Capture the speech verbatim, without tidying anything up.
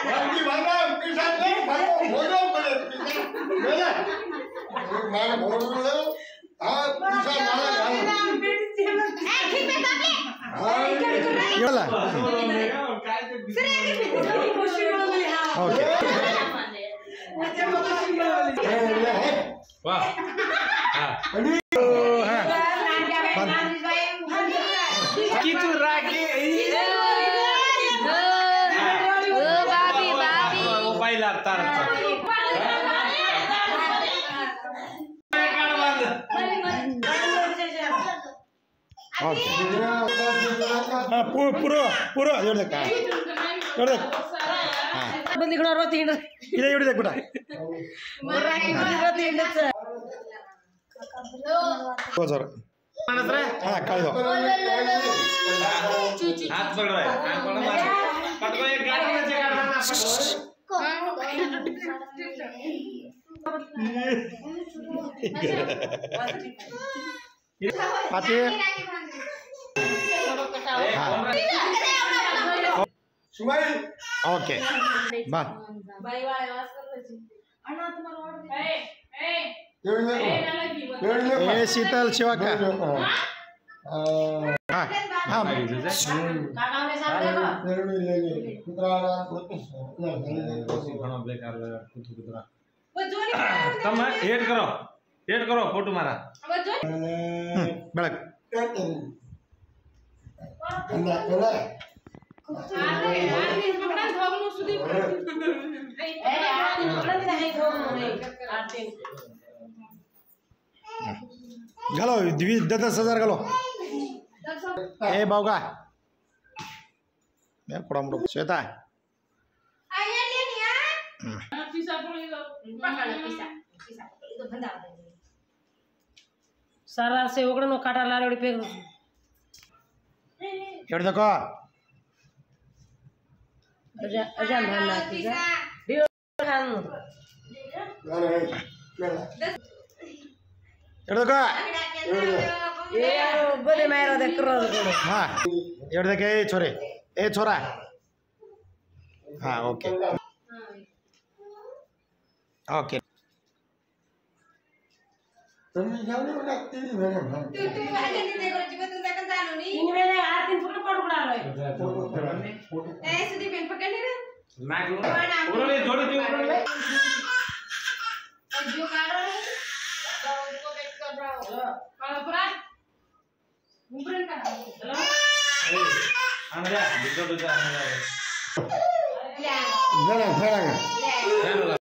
Lagi mana pisang ni? Mana bodoh boleh pisang? Mana? Mana bodoh? Ah, pisang mana mana? Eh, ठीक है काके। क्या कर रहा है? ಹೇಳಲ್ಲ सर आगे भी खुशी वाली हां। ಓಕೆ वाह हां ಕಿತ್ತು ರಾಗಿ ओ बाबी बाबी वो पहिला तार ಓಕೆ ಹಾಂ ಪೂ ಪುರೋ ಪುರೋ ಹಿಡ್ದಕ್ಕ ಹಿಡ್ದಕ್ಕ ಹಾಂ ಬಂದಿ ಕೂಡ ಅರವತ್ತು ಹಿಂಡ್ರಿ ಇದೇ ಹಿಡಿದಕ್ಕೆ ಬಿಡ ಅರವತ್ತು ಹಿಂಡ ಸರ್ ಸರ್ ಹಾಂ ಕಳೆದು हाथ पकड़ो हाथ पकड़ो मार पकड़ो एक गाड़ी में जगह ಪಾತಿ Sumai. ಓಕೆ ಬಾ ಬಾಯಿ ವಾಳೆ ವಾಸ್ करते ಅಣ್ಣ तुम्हारा ऑर्डर ए ए Yang ni. Yang ni. ಏ ಶೀತಲ್ ಶಿವಕ್ಕ Ah. ಹಾಂ ಹಾಂ काका ने साथ देखो Yang ni lagi. Putra putus. घणो बेकार लगा कुछ कुतरा वो जोनी तम हेड करो हेड करो फोटो मारा वो जो ಹ್ಞೂ ಬೆಳಗ್ಗೆ Katen. Anda kena. आते आते पकड़न धोगनु सुधी ए आते पकड़न नहीं धोगनु रे आते घालो द्वी दस दस हजार घालो ए बावगा मैं पड़ा मुड़ो श्वेता आया ले निया पिसा पड़ी पकड़ पिसा पिसा ಇದು ಬಂದ सारा से ओगड़नो काटा लाड़ी पे ಹಿಡ್ದಕ್ಕೋ अजा अजा मान नाकीगा दियो खान Mana? Mana? ಹಿಡ್ದಕ್ಕೋ ए बड़े मायरा दे करो करो ಹಾಂ ಹಿಡ್ದಕ್ಕೆ ಏ ಚೋರೆ ಏ ಚೋರ ಹಾಂ okay okay Tapi jangan nak tiri mana? तू तू आगे नहीं देखो जीवन तू देखन जानो नी इन में हाथ तीन फुट पड़ पड़ा लो ए सुधी पेन पकड़ ले रे मैं उन्होंने जोड़ी दी उन्होंने और जो कर रहा है उनको देख कर रहा हो काला पूरा ऊपर का हेलो आना जा दूसरा दूसरा आना जा ले Jangan, jangan. ले